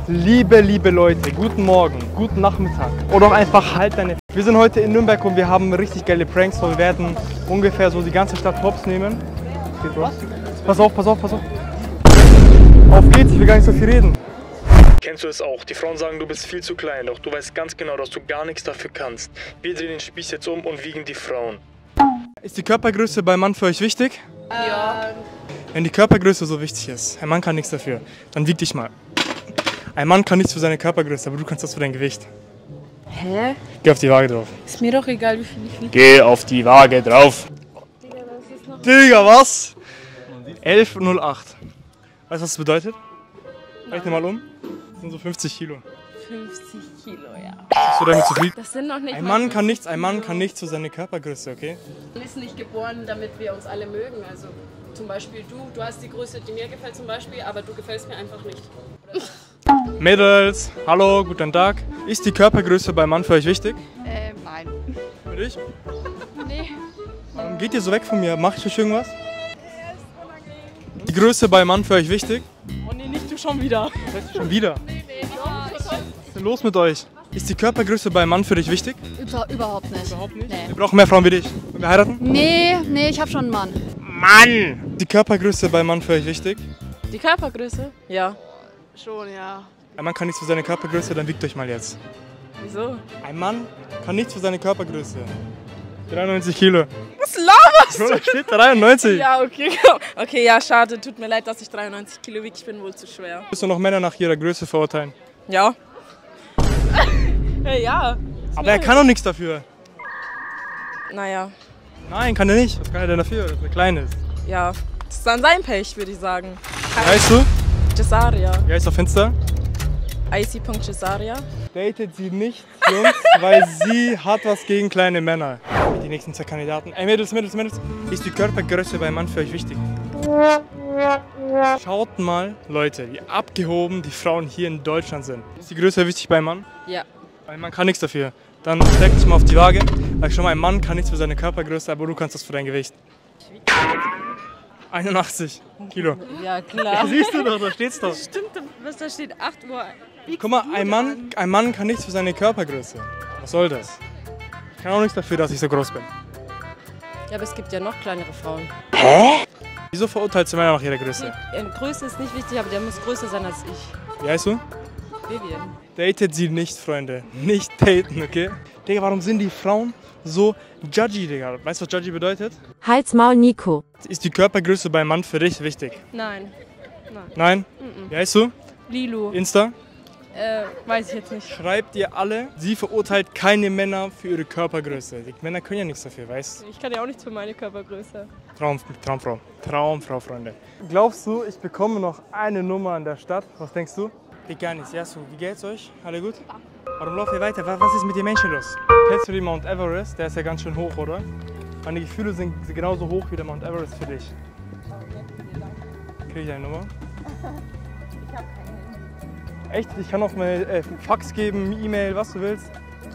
Liebe Leute, guten Morgen, guten Nachmittag oder auch einfach halt deine... Wir sind heute in Nürnberg und wir haben richtig geile Pranks. Wir werden ungefähr so die ganze Stadt hops nehmen. Pass auf. Auf geht's, ich will gar nicht so viel reden. Kennst du es auch? Die Frauen sagen, du bist viel zu klein, doch du weißt ganz genau, dass du gar nichts dafür kannst. Wir drehen den Spieß jetzt um und wiegen die Frauen. Ist die Körpergröße beim Mann für euch wichtig? Ja. Wenn die Körpergröße so wichtig ist, ein Mann kann nichts dafür, dann wieg dich mal. Ein Mann kann nichts für seine Körpergröße, aber du kannst das für dein Gewicht. Hä? Geh auf die Waage drauf. Ist mir doch egal, wie viel ich wiege. Geh auf die Waage drauf. Digga, was? 11,08. Weißt du, was das bedeutet? Rechne mal um. Das sind so 50 Kilo. 50 Kilo, ja. Bist du damit zufrieden? Das sind noch nicht Ein Mann kann nichts für seine Körpergröße, okay? Man ist nicht geboren, damit wir uns alle mögen. Also zum Beispiel du hast die Größe, die mir gefällt zum Beispiel, aber du gefällst mir einfach nicht. Mädels, hallo, guten Tag. Ist die Körpergröße beim Mann für euch wichtig? Nein. Für dich? Nee. Warum geht ihr so weg von mir? Mach ich euch irgendwas? Die Größe beim Mann für euch wichtig? Oh nee, nicht du schon wieder. Schon wieder? Was ist denn los mit euch? Ist die Körpergröße beim Mann für dich wichtig? Überhaupt nicht. Überhaupt nicht? Nee. Wir brauchen mehr Frauen wie dich. Wollen wir heiraten? Nee, ich hab schon einen Mann. Mann! Die Körpergröße beim Mann für euch wichtig? Die Körpergröße? Ja. Schon, ja. Ein Mann kann nichts für seine Körpergröße, dann wiegt euch mal jetzt. Wieso? Ein Mann kann nichts für seine Körpergröße. 93 Kilo. Was laberst Bro, da steht 93. Ja, okay. Okay, ja, schade. Tut mir leid, dass ich 93 Kilo wiege. Ich bin wohl zu schwer. Willst du noch Männer nach ihrer Größe verurteilen? Ja. Hey, ja. Aber er kann doch nichts dafür. Naja, Nein, kann er nicht. Was kann er denn dafür, dass er klein ist? ja. Das ist dann sein Pech, würde ich sagen. Wie heißt du? Cesaria. Wie heißt du auf Insta? ic.cesaria. Datet sie nicht, Jungs, weil sie hat was gegen kleine Männer. Die nächsten zwei Kandidaten. Ey, Mädels. Ist die Körpergröße beim Mann für euch wichtig? Schaut mal, Leute, wie abgehoben die Frauen hier in Deutschland sind. Ist die Größe wichtig beim Mann? Ja. Ein Mann kann nichts dafür. Dann steck dich mal auf die Waage. Weil schon mal, ein Mann kann nichts für seine Körpergröße, aber du kannst das für dein Gewicht. 81 Kilo. Ja, klar. Siehst du doch, da steht's doch. Stimmt, was da steht? 8 Uhr. Guck mal, ein Mann kann nichts für seine Körpergröße. Was soll das? Ich kann auch nichts dafür, dass ich so groß bin. Ja, aber es gibt ja noch kleinere Frauen. Wieso verurteilst du Männer nach ihrer Größe? Größe ist nicht wichtig, aber der muss größer sein als ich. Wie heißt du? Vivian. Datet sie nicht, Freunde. Nicht daten, okay? Digga, warum sind die Frauen so judgy, Digga? Weißt du, was judgy bedeutet? Halsmaul Nico. Ist die Körpergröße beim Mann für dich wichtig? Nein. Nein? Wie heißt du? Lilo. Insta? Weiß ich jetzt nicht. Schreibt ihr alle, sie verurteilt keine Männer für ihre Körpergröße. Die Männer können ja nichts dafür, weißt du? Ich kann ja auch nichts für meine Körpergröße. Traumfrau, Freunde. Glaubst du, ich bekomme noch eine Nummer in der Stadt? Was denkst du? Geht gar nichts. Ja, so, wie geht's euch? Alle gut? Warum lauft ihr weiter? Was ist mit den Menschen los? Kennst du den Mount Everest? Der ist ja ganz schön hoch, oder? Meine Gefühle sind genauso hoch wie der Mount Everest für dich. Krieg ich deine Nummer? Ich hab keine. Echt? Ich kann auch mal Fax geben, E-Mail, was du willst.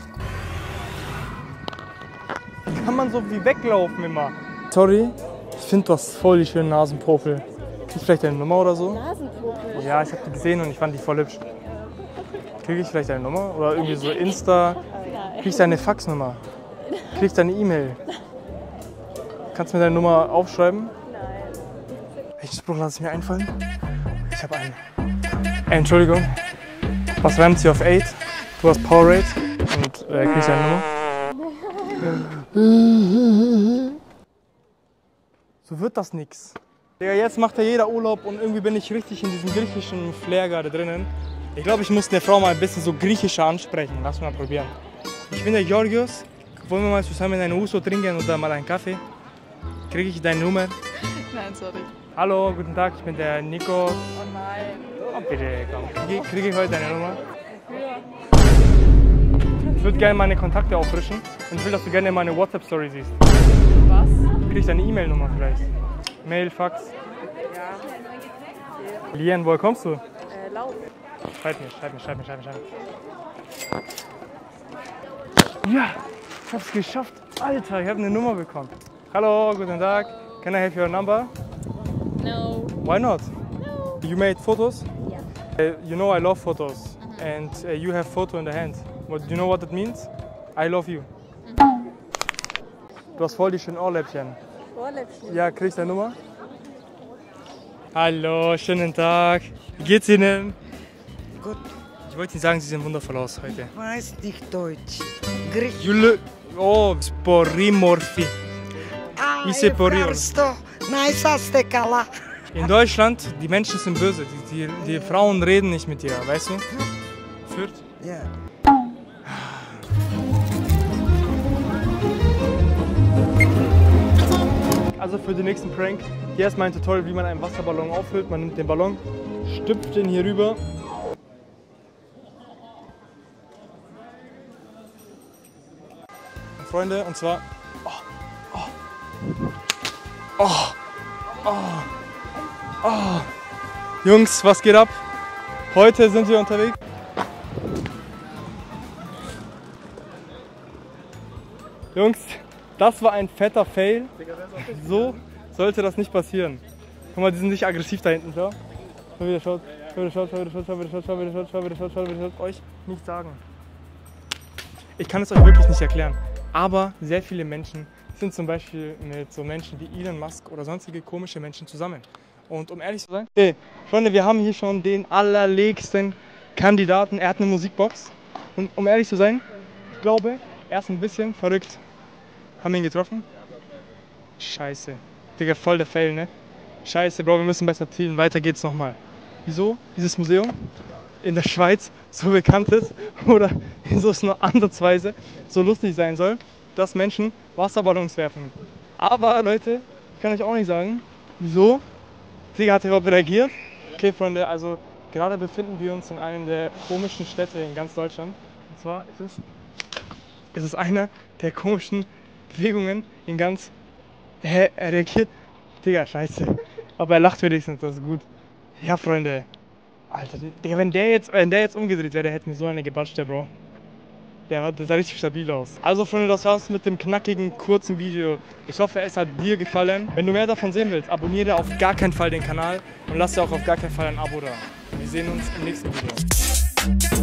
Wie kann man so wie weglaufen immer? Sorry, ich finde du hast voll die schönen Nasenpopel. Krieg ich vielleicht deine Nummer oder so? Nasenpopel? Ja, ich habe die gesehen und ich fand die voll hübsch. Kriege ich vielleicht deine Nummer? Oder irgendwie so Insta? Krieg ich deine Faxnummer? Krieg ich deine E-Mail? Kannst du mir deine Nummer aufschreiben? Nein. Welchen Spruch lasse ich mir einfallen? Ich habe einen. Ey, Entschuldigung. Was reimt sie auf 8? Du hast Powerade und krieg ich deine Nummer? So wird das nix. Digga, jetzt macht ja jeder Urlaub und irgendwie bin ich richtig in diesem griechischen Flair gerade drinnen. Ich glaube, ich muss eine Frau mal ein bisschen so griechischer ansprechen. Lass mal probieren. Ich bin der Georgios. Wollen wir mal zusammen einen Uso trinken oder mal einen Kaffee? Kriege ich deine Nummer? Nein, sorry. Hallo, guten Tag, ich bin der Nico. Oh nein. Oh, bitte, komm. Kriege ich heute deine Nummer? Ich würde gerne meine Kontakte auffrischen und ich will, dass du gerne meine WhatsApp-Story siehst. Was? Kriege ich deine E-Mail-Nummer vielleicht? Mail, Fax? Ja. Lien, woher kommst du? Lauf. Schreib mir. Ja, ich hab's geschafft. Alter, ich habe eine Nummer bekommen. Hallo, guten Tag. Can I have your number? No. Why not? No. You made photos? Yeah. You know I love photos and you have photo in the hand. Do you know what that means? I love you. Du hast voll die schönen Ohrläppchen. Ohrläppchen? Ja, krieg ich deine Nummer? Hallo, schönen Tag. Wie geht's Ihnen? Gut. Ich wollte Ihnen sagen, Sie sehen wundervoll aus heute. Ich weiß nicht Deutsch. Griechisch. Jule. Oh, Sporimorphi. Wie se Ευχαριστώ. Να είσαστε καλά. In Deutschland, die Menschen sind böse. Die Frauen reden nicht mit dir, weißt du? Fürth? Ja. Also für den nächsten Prank, hier ist mein Tutorial, wie man einen Wasserballon auffüllt. Man nimmt den Ballon, stülpt den hier rüber. Und Freunde, und zwar... Jungs, was geht ab? Heute sind wir unterwegs. Jungs, das war ein fetter Fail. So sollte das nicht passieren. Guck mal, die sind nicht aggressiv da hinten, schau. Schau wieder, schaut. Schau wieder, schaut, schau wieder, schaut, schau wieder, schaut, schau wieder, schaut, schau wieder, schaut, schau wieder, schaut. Euch nicht sagen. Ich kann es euch wirklich nicht erklären. Aber sehr viele Menschen sind zum Beispiel mit so Menschen wie Elon Musk oder sonstige komische Menschen zusammen. Und um ehrlich zu sein, hey, Freunde, wir haben hier schon den allerlegsten Kandidaten. Er hat eine Musikbox. Und um ehrlich zu sein, ich glaube, er ist ein bisschen verrückt. Haben wir ihn getroffen? Scheiße. Digga, voll der Fail, ne? Scheiße, Bro, wir müssen besser zielen. Weiter geht's nochmal. Wieso dieses Museum in der Schweiz so bekannt ist oder wieso es nur ansatzweise so lustig sein soll, dass Menschen Wasserballons werfen. Aber Leute, ich kann euch auch nicht sagen, wieso. Digga hat überhaupt reagiert. Okay, Freunde, also gerade befinden wir uns in einem der komischen Städte in ganz Deutschland. Und zwar ist es einer der komischen Bewegungen in ganz... Er reagiert... Digga, scheiße. Aber er lacht wenigstens, das ist gut. Ja, Freunde. Alter, Digga, wenn der jetzt umgedreht wäre, der hätte mir so eine gebatscht, der Bro. Der sah richtig stabil aus. Also Freunde, das war's mit dem knackigen, kurzen Video. Ich hoffe, es hat dir gefallen. Wenn du mehr davon sehen willst, abonniere auf gar keinen Fall den Kanal und lass dir auch auf gar keinen Fall ein Abo da. Wir sehen uns im nächsten Video.